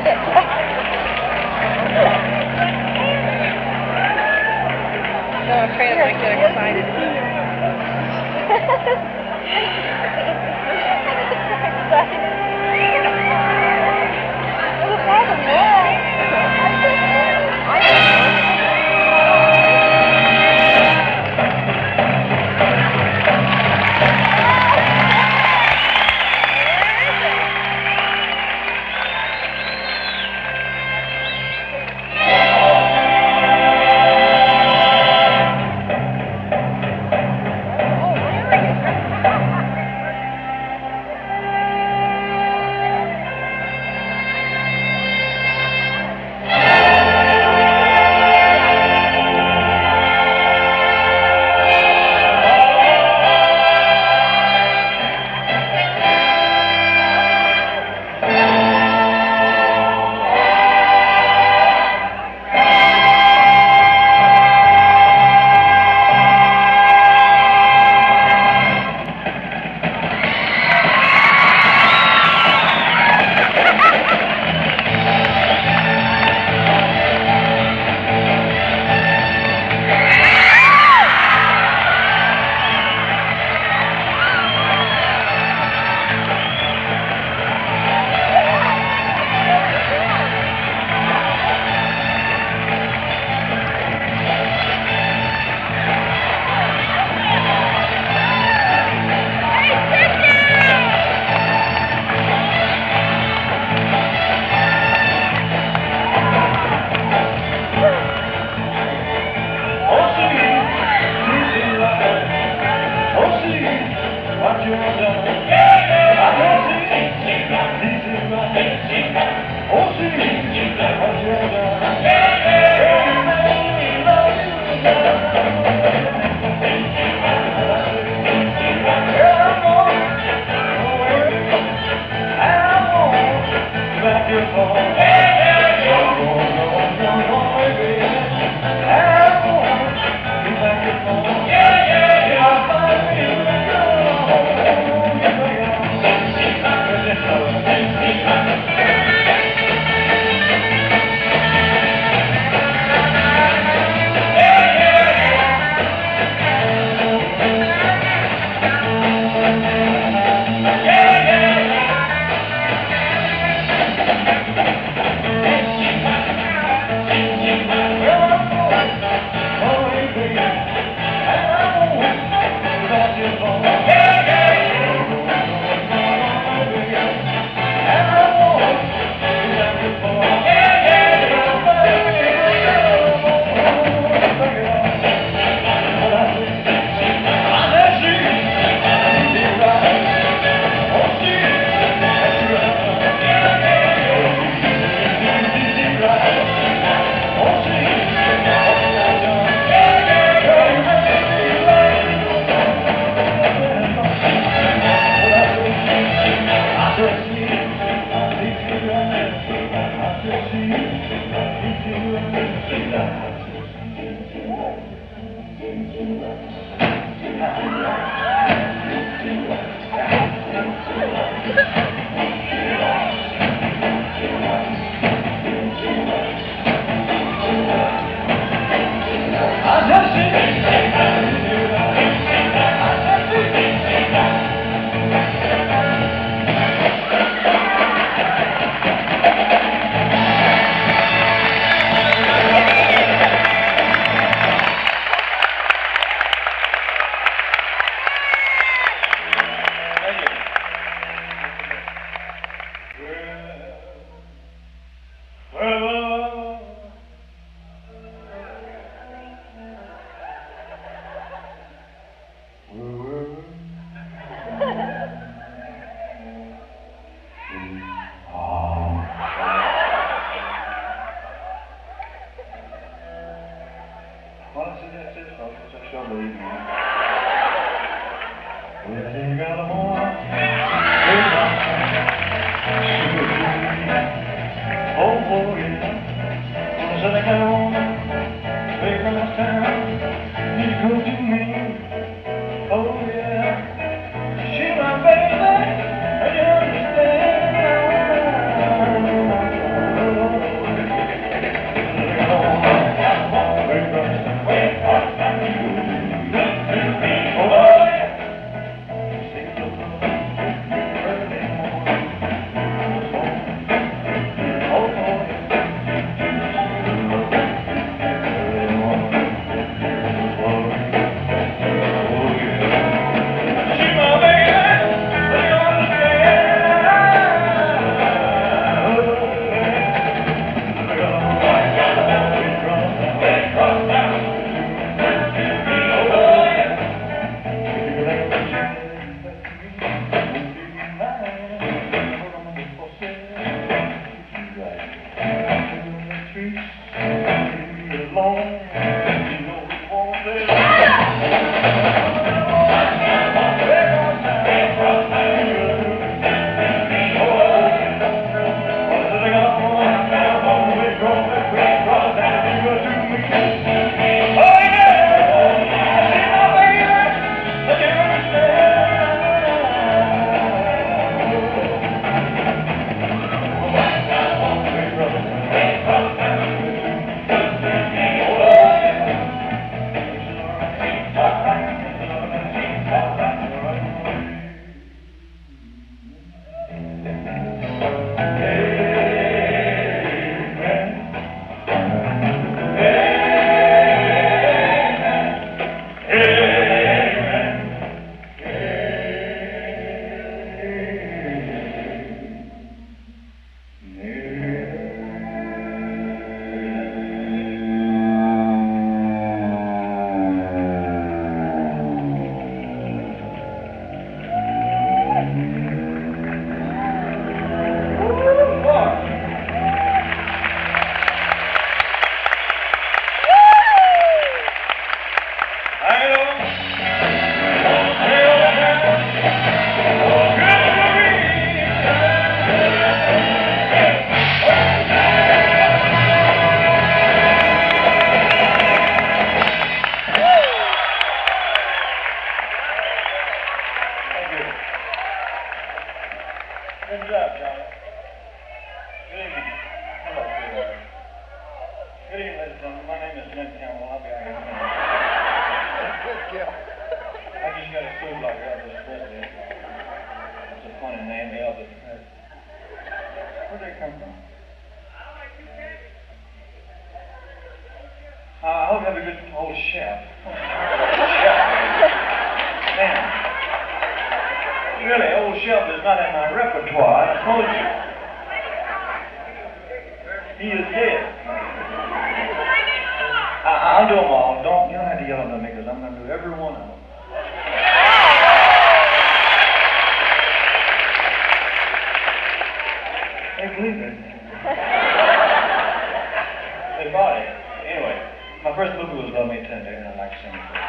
No, I'm trying to make it excited. they come from? I hope you have a good old chef. Damn. Really, old chef is not in my repertoire, I told you. He is dead. I'll do them all. You don't have to yell at me because I'm going to do every one of them. They believe it. They bought it. Anyway, my first movie was Love Me Tender, and I like singing it.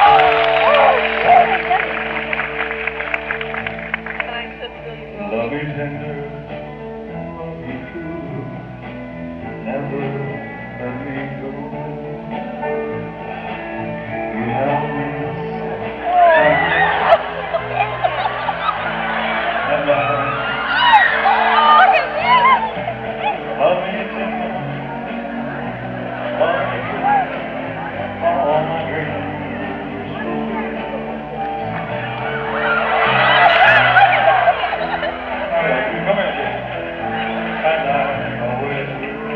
Love me tender, love me true, never let me go. You have me, and love me tender, love me true, all my dreams. Come here, Jim. And I always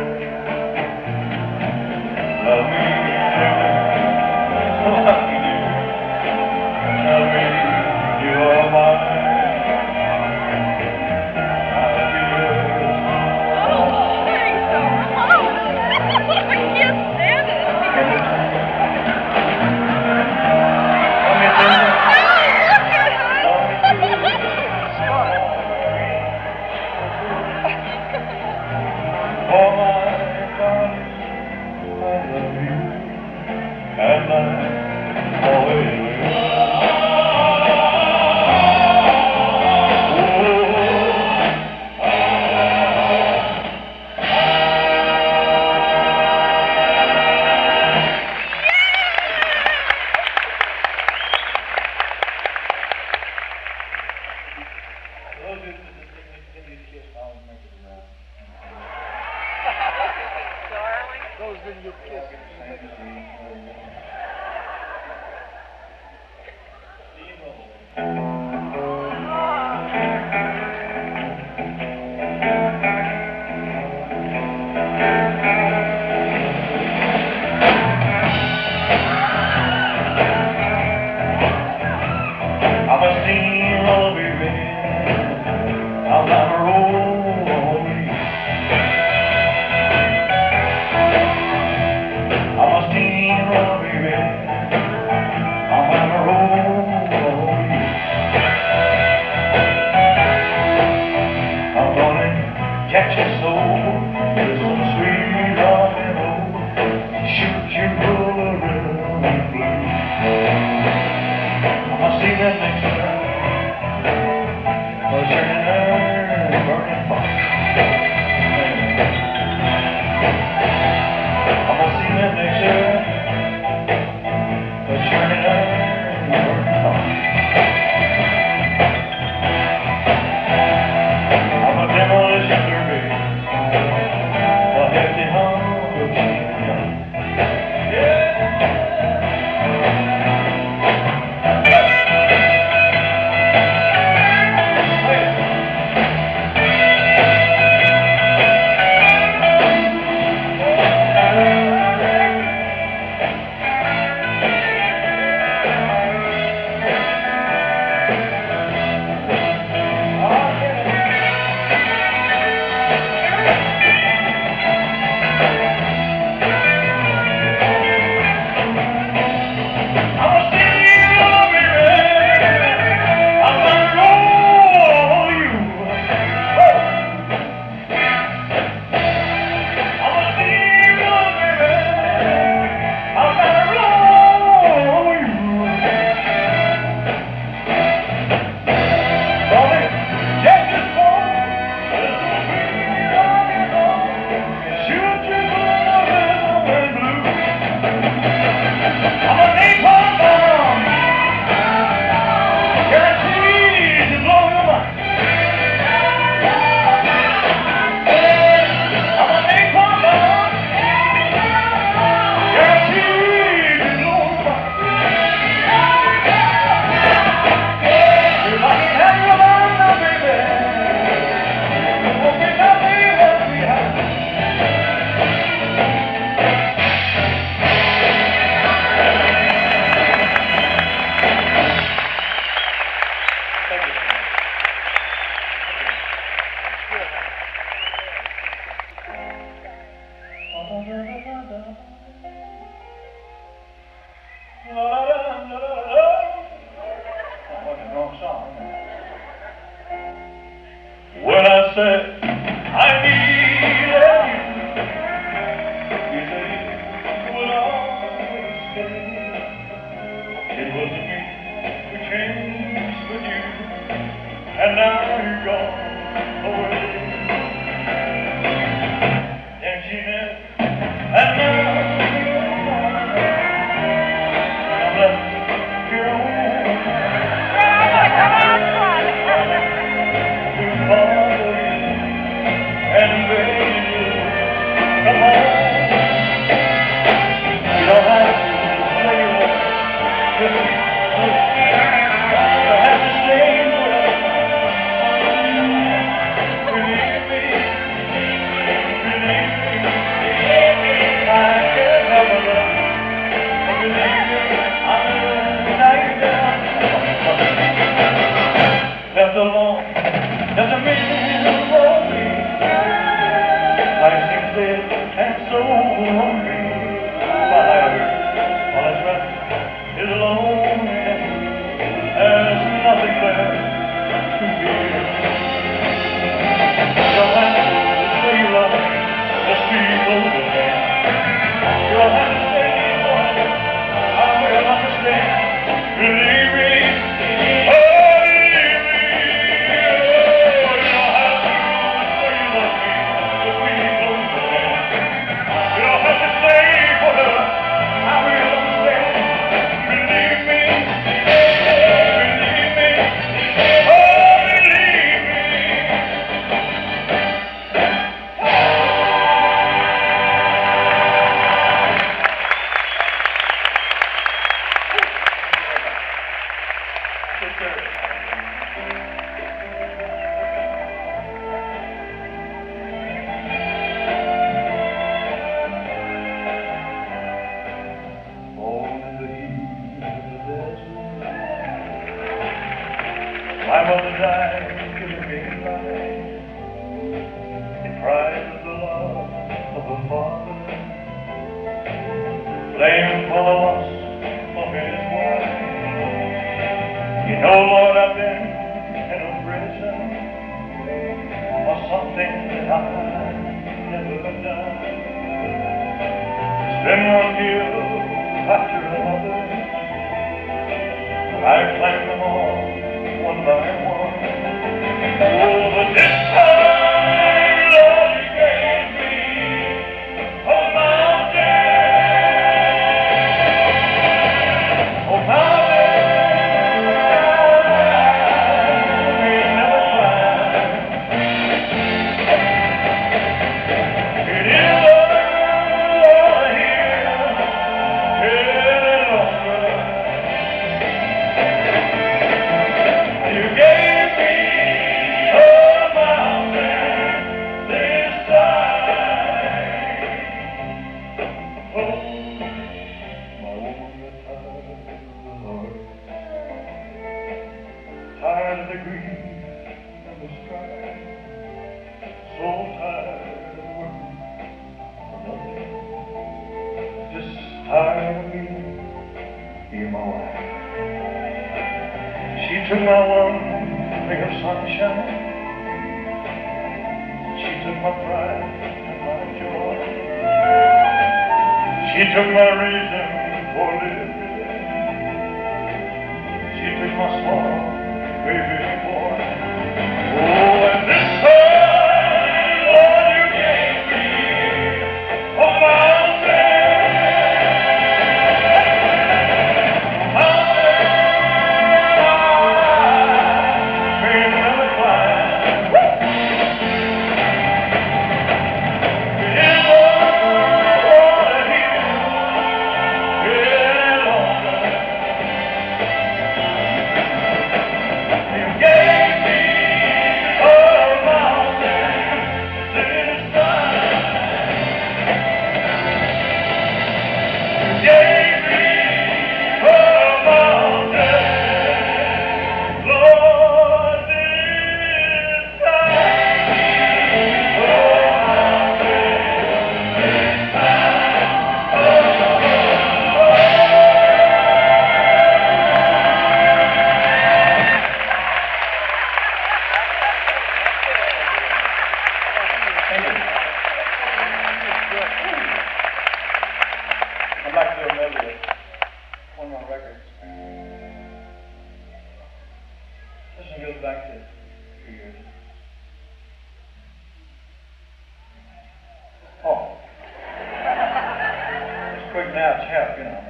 love me tender, love me dear, tell me you are mine. I'll be yours. I can't stand it. Love me tender, oh my darling, I love you, and I always will. Those who didn't kiss, I'll make it around. Those didn't get kissed. I'm a steamroller, baby. I'm on a roll. I'm a steamroller, baby. I'm on a roll. I'm gonna catch your soul with some sweet rock and roll. Shoot your roller and blue. I'm gonna see that next time. I'm turning iron and burning fire. I'm gonna see that next year. I'm turning iron and burning fire. I'm a demolition derby, a hefty hunk of steel. Yeah. I needed you. You said you would always stay. It wasn't me who changed but you, and now you're gone away. Emptiness, and now you're mine. I'm left here alone. To bother you and beg you to come home. You don't have to say what you think. You have to stay forever. Believe me, believe me. I can't help but love you. Believe me, I'm a night down. Left alone doesn't mean you're lonely. Life seems dead and so hungry. Fire, all that's left is loneliness. There's nothing left to fear. You don't have to say you love me, just be close again. You don't have to say what I will understand. Believe me, oh, believe me. Oh, you don't have to say you love me, just be close again. You don't have to say what I will understand. Believe me. My mother died in the daylight, deprived of the love of her father, blamed for the loss of his wife. You know, Lord, I've been in a prison for something that I've never done. It's been one deal after another, I claimed them all one by one. Oh, but this time, Lord, you gave me a mountain. Oh, mountain, we never climbed. It is over here any longer. You gave me a mountain this time. Oh, my woman, you're tired of the Lord, tired of the grief and the strife, so tired of working for nothing, just tired of me being my wife. She took my one ray of sunshine. She took my pride and my joy. She took my reason for living. She took my small baby boy. Oh, and this time, Lord, you gave me a mountain. out chap, you know.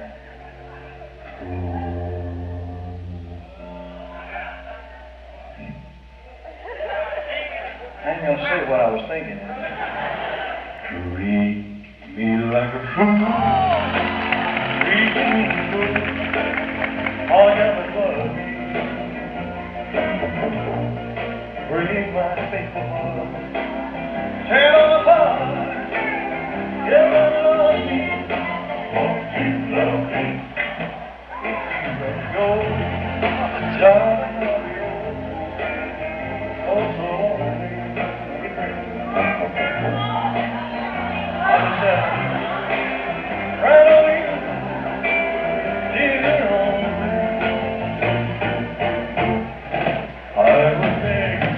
I ain't gonna say what I was thinking. Treat me like a fool. Treat me like a fool. All you ever was. Break my faithful heart. Tear on apart. You love me. Won't you love me? If you let go, darling, oh so lonely. Right over you, dear on me. I was begging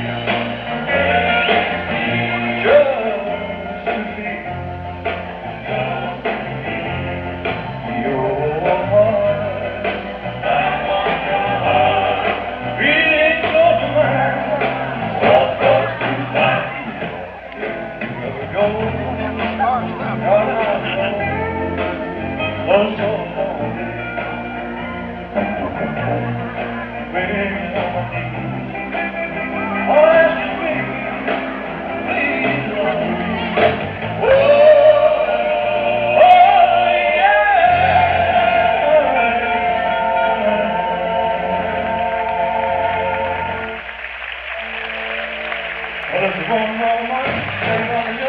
just to feel your heart. I want your heart beating close to mine. All close to mine. Never go. Oh, so lonely. Waiting on my knees. Oh, ask me, please love me. Oh, yeah. Well, if you want more money, they want to go.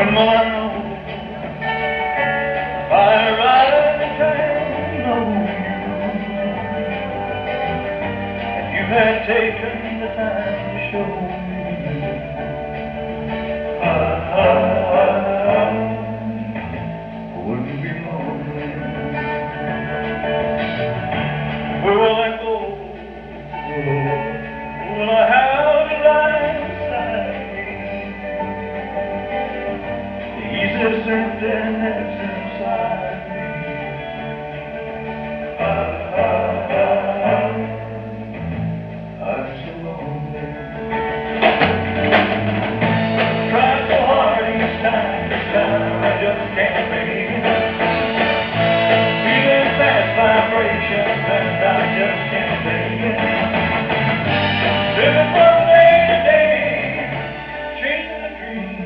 When will I know? If I ride the train, know you. If you had taken the time to show me, I wouldn't be lonely. Where will I go? Will I have to lie beside the easiest emptiness inside me? I'm so lonely. Tried so hard each time, I just can't make it. Feeling fast vibrations and I just can't take it. Living from day to day, chasing a dream.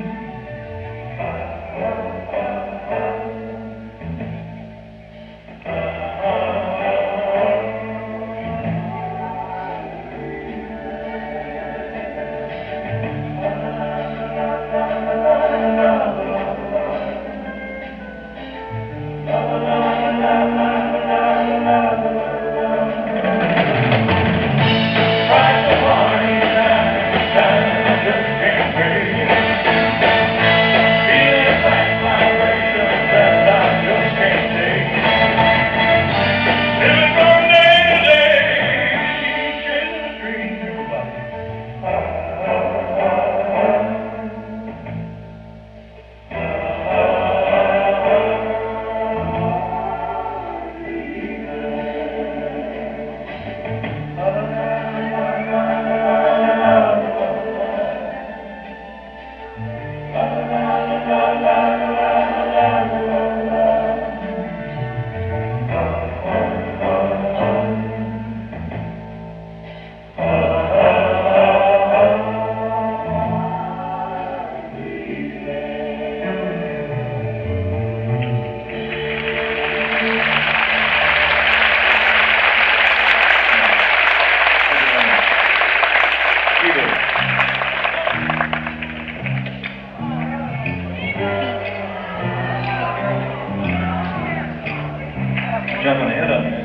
Jumping ahead of me.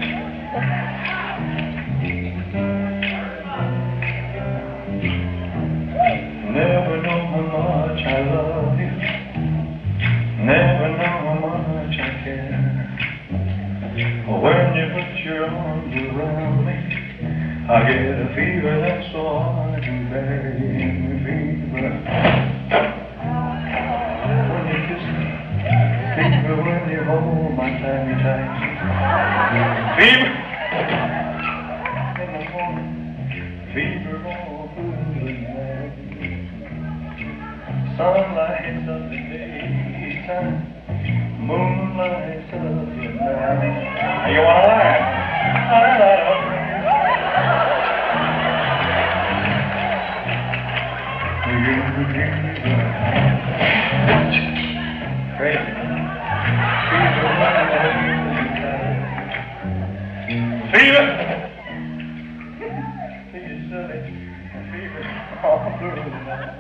Never know how much I love you. Never know how much I care. When you put your arms around me, I get a fever that's so hard to bear. Fever when you kiss me, fever when you hold my tiny tight. Fever in the morning, fever all through the night. Sun lights up the daytime, moon lights up the night. You wanna laugh? I don't. Crazy. Fever! Fever silly. Fever all through the night.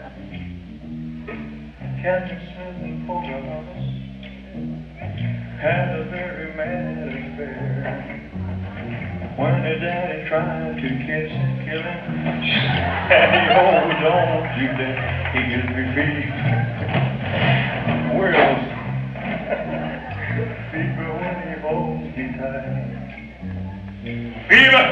Can you smell the photographs? Had a very mad affair. When his daddy tried to kiss and kill him, Daddy, oh, don't you dare. He gives me fever. World's fever when he holds me tight. Fever!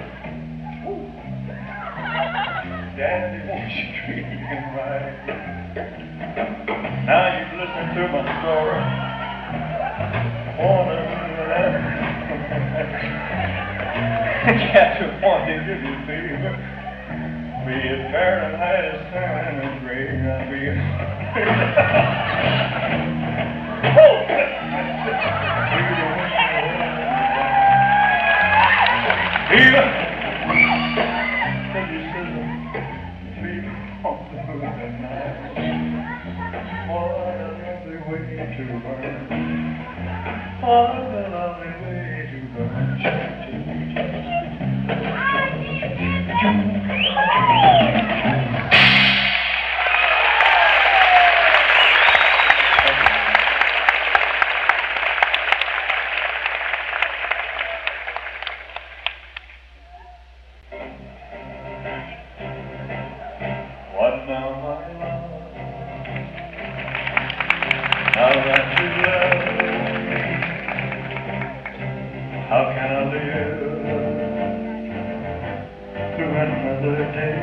Daddy, won't you treat him right? Now you've listened to my story. Wanna catch a one to give you fever. Be it Fahrenheit, sun, and rain, I'll be fever! Can you see the fever on the moon at night? What a lovely way to burn. What a lovely way to burn. How can I live through another day,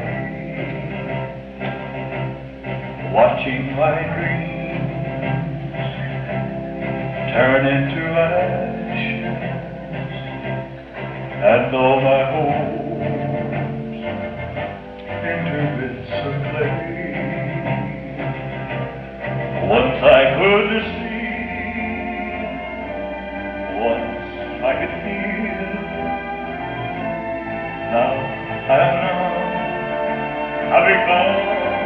watching my dreams turn into ashes, and all my hopes into bits of clay? Once I could see, once I could feel, now I know I've become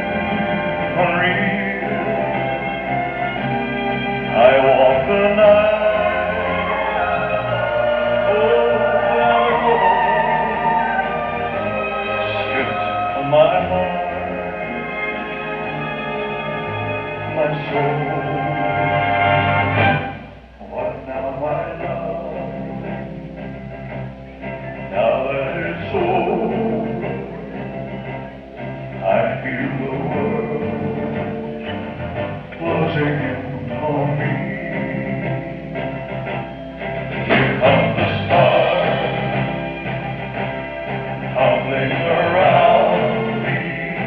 unreal. I walk the night, oh, stripped of my heart, my soul. What now, my love? Now that it's over, I feel the world closing in on me. Here come the stars tumbling around me,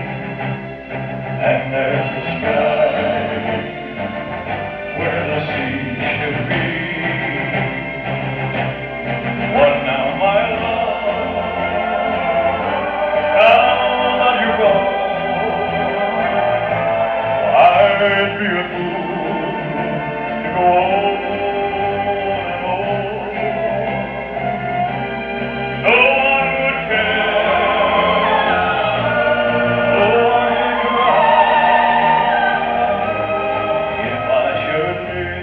and there's the sky where the sea should be. What now, my love? Now that you're gone, I'd be a fool to go on and on. No one would care, no one would cry if I should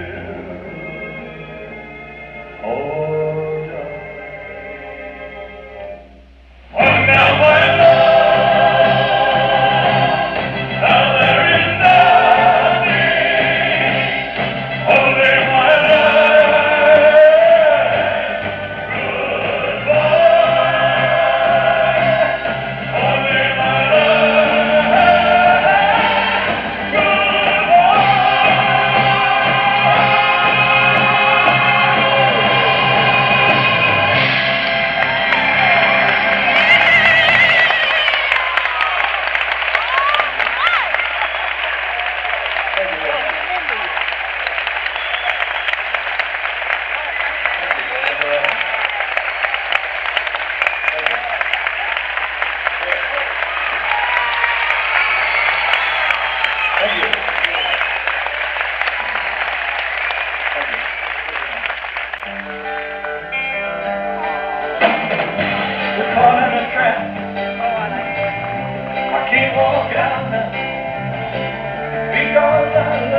live or die. What now, my love? Now there is nothing, only my life. Goodbye, only my life. Thank you. We're caught in a trap. I can't walk out now because I love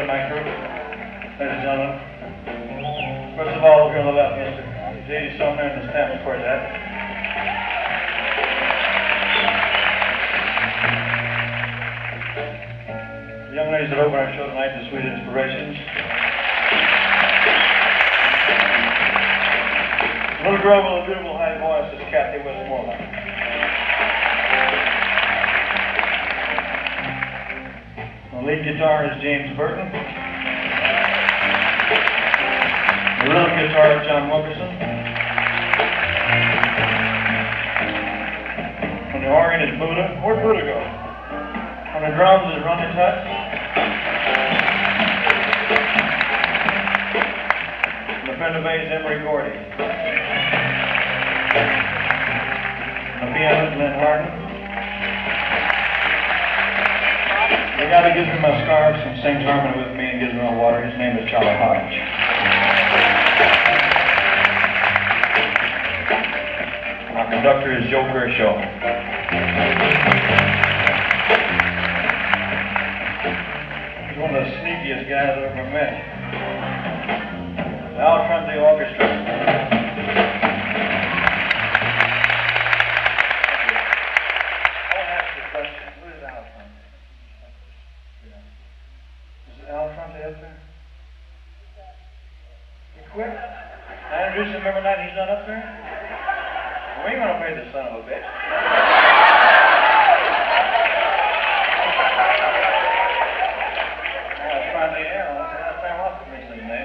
Southern Night Group, ladies and gentlemen. First of all, we're going to let Mr. J.D. Sumner and the Stampers Quartet. The young ladies that open our show tonight, the Sweet Inspirations. The little girl with a beautiful high voice is Kathy Westmoreland. The lead guitar is James Burton. The rhythm guitar is John Wilkerson. On the organ is Buddha. Where'd Buddha go? On the drums is Ronnie Tutt. On the Fender bass, Emery Gordy. On the piano is Lynn Harden. The guy that gives me my scarves and sings harmony with me and gives me my water, his name is Charlie Hodge. Our conductor is Joe Kershaw. He's one of the sneakiest guys I've ever met. The Al Tronte Orchestra. I want to ask you a question. Who is Al Tronte? Is it Al Tronte up there? He quit? I introduced him every night and he's not up there? We ain't gonna pay the son of a bitch. Al Tronte, yeah, that's Sam Watkins' name.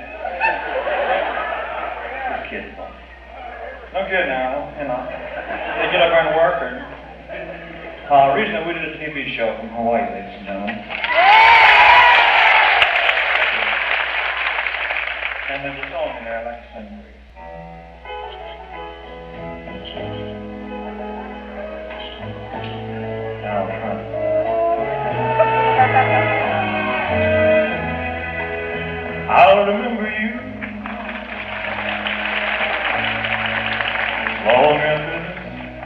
Just kidding. No good now, you know. They get up there and work, or... recently we did a TV show from Hawaii, ladies and gentlemen. And there's a song in there I'd like to sing for you. Al Tronte. I'll remember you long after this.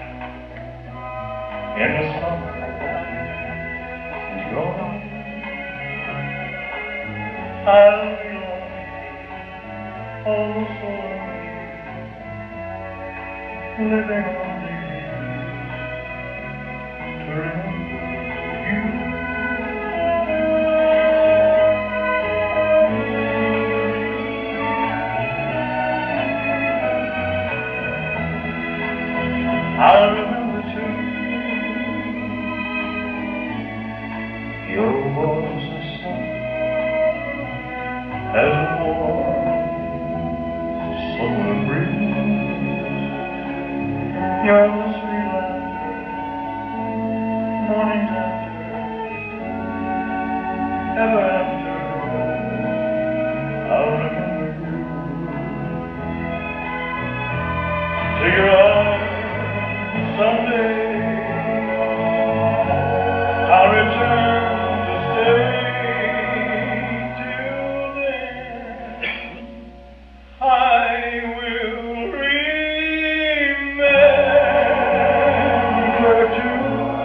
In the summer, you're gone. I'll be lonely, oh so lonely, living on these to remember you. I'll remember too your voice is soft as a warm summer breeze. You're the sweet laughter, morning after, ever after. I'll remember you. Take your arms someday. I'll return to stay. Till then, I will remember too.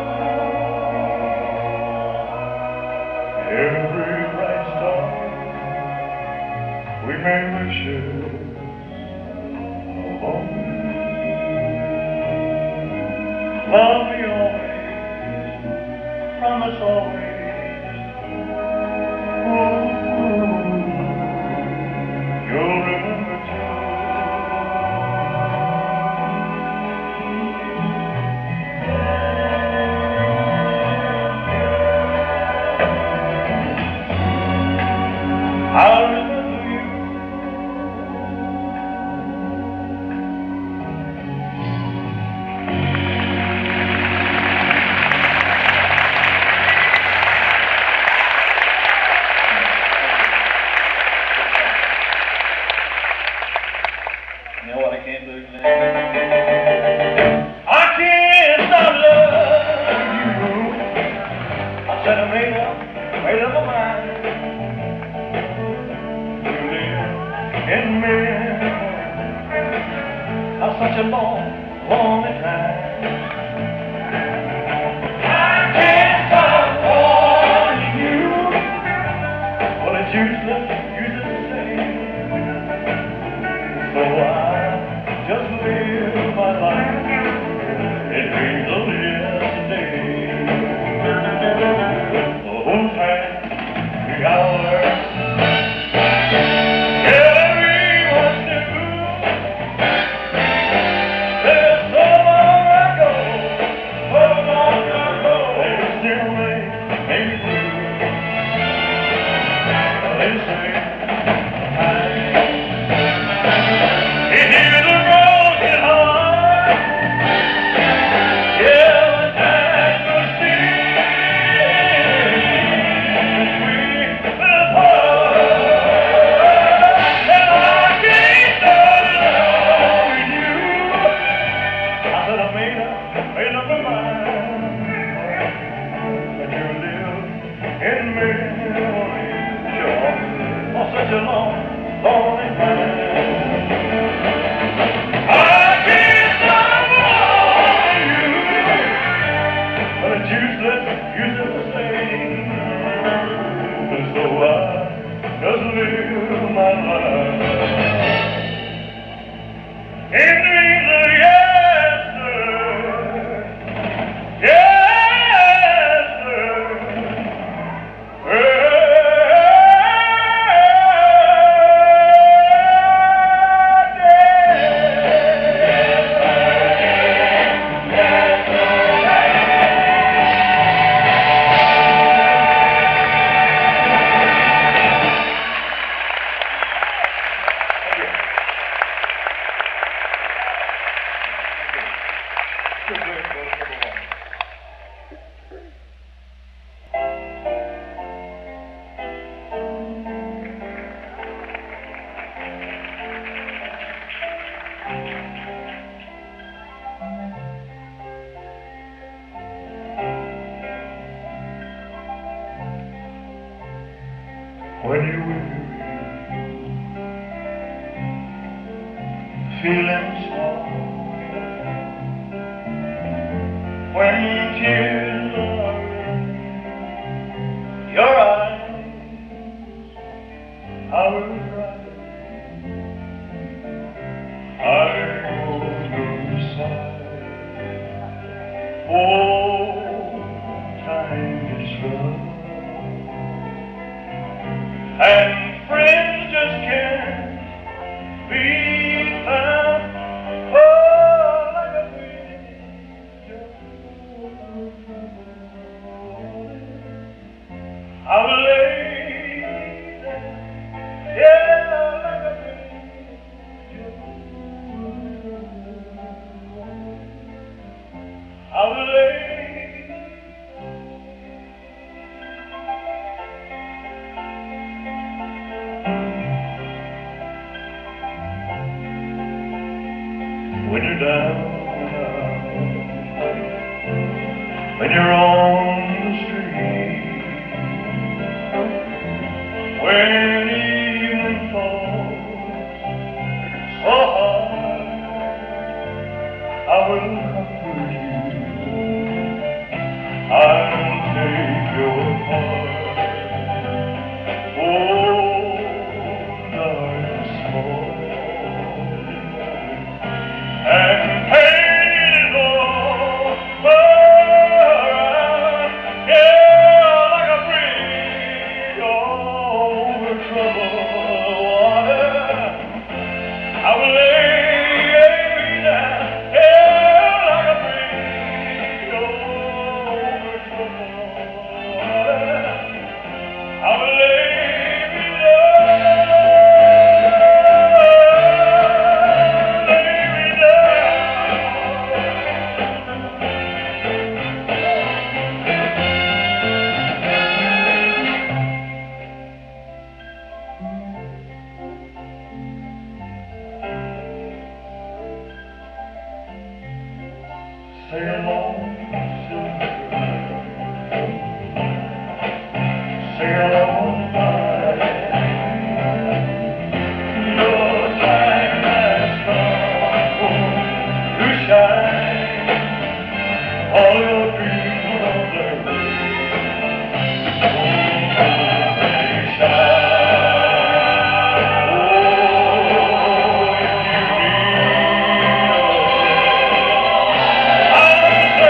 Every bright star we may wishes upon. Love me always, promise always. You'll remember too. I'll remember you. You know what I can't do today? I can't stop loving you. I said I made up my mind to live in memory of such a long, long time. I can't stop wanting you. Well, it's you when you're weary, feeling small, when tears are in your eyes, I will cry. I will go side. Oh, time is rough, and friends just can't be found. Oh, like a picture. I will lay there, yeah, like a picture. I will lay. When you're down, when you're on the street, when evening falls so hard, I will comfort you, I'll take your part. Oh, darkness falls, and pain is over, yeah, like a bridge over troubled water. I will lay down, yeah, like a bridge over troubled water. I will lay me down, lay me down. Say along, silver, say along, your time has come to shine. All your dreams will blur, they shine. Oh, if you need a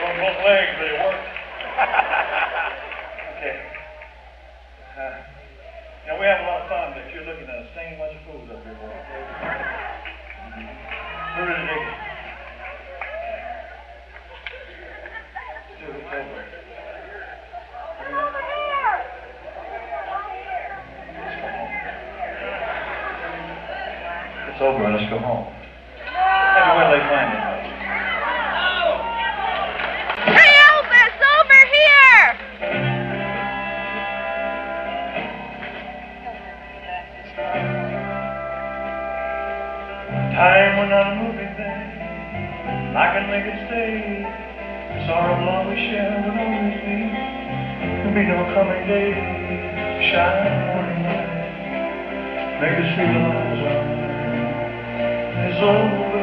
On both legs, they work. Okay. Now we have a lot of fun, but you're looking at a same bunch of fools up here. We're ready to dig it. Still it's over. It's over, and let's go home. Maybe wait till they find it. Hey, Elvis, over here! Time when I'm moving thing, I can make it stay. Sorrow will always share will always be. There'll be no coming day. Shine morning light, make us realize our night is over.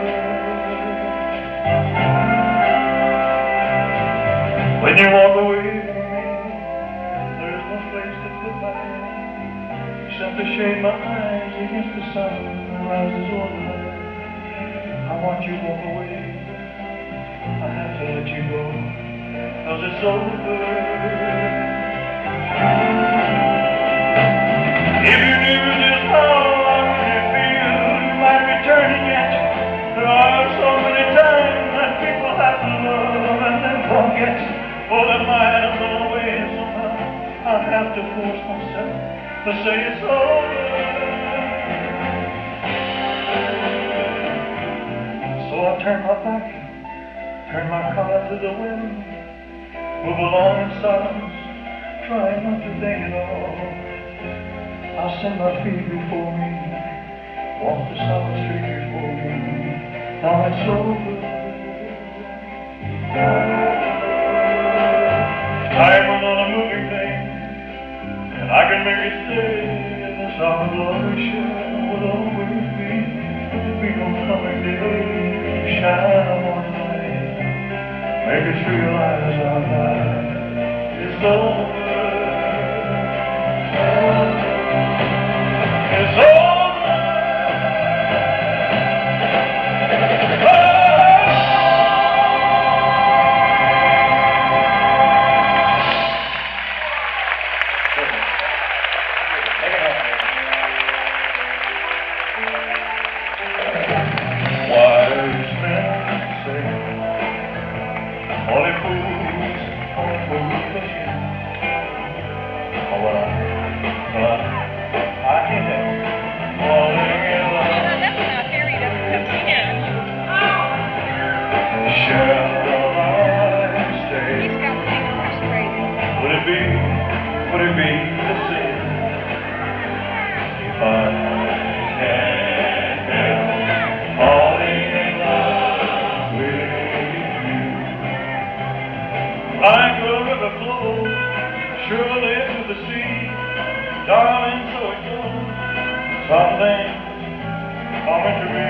When you walk away from me, there is no place to put my hand, except to shade my eyes against the sun that rises overhead. I want you to walk away, I have to let you go, 'cause it's over. If you knew just how I really feel, you might return it yet. There are so many times that people have to love and then forget. Oh, that might have gone away somehow. I have to force myself to say it's over. So I turn my back, turn my car to the wind, move along in silence, try not to think at all. I'll send my feet before me, walk the silent street before me. Now it's over. Time is not a moving thing, and I can make it stay. And this our love we share will always be. There'll be no coming day. Shine on light, make us realize our night is over. It's over. Would it be the sin if I can't help falling in love with you? Like a river flows surely into the sea, darling, so it goes. Some things are meant to be.